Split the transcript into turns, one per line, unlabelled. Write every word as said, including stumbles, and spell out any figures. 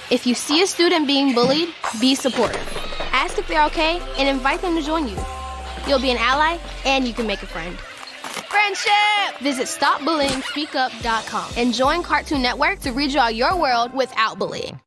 If you see a student being bullied, be supportive. Ask if they're okay and invite them to join you. You'll be an ally and you can make a friend. Friendship! Visit stop bullying speak up dot com and join Cartoon Network to redraw your world without bullying.